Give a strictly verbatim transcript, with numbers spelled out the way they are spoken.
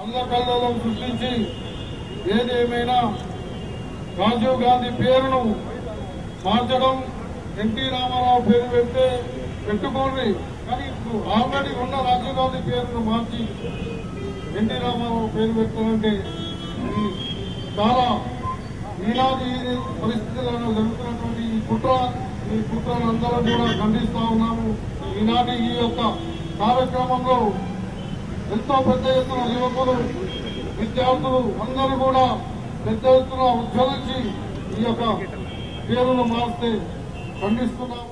అల్లకల్లోలం సృష్టించి ఏదేమైనా రాజీవ్ గాంధీ పేరును మార్చడం, ఎన్టీ రామారావు పేరు పెడితే పెట్టుకోండి, కానీ ఇప్పుడు ఆల్రెడీ ఉన్న రాజీవ్ గాంధీ పేరును మార్చి ఎన్టీ రామారావు పేరు పెట్టాలంటే చాలా ఈనాటి పరిస్థితులను జరుగుతున్నటువంటి ఈ కుట్ర ఈ కుట్రలందరూ కూడా ఖండిస్తా ఉన్నాము. ఈనాటి ఈ యొక్క కార్యక్రమంలో ఎంతో పెద్ద ఎత్తున యువకులు, విద్యార్థులు అందరూ కూడా పెద్ద ఎత్తున ఉద్యోగించి ఈ యొక్క పేరును మారిస్తే ఖండిస్తున్నాము.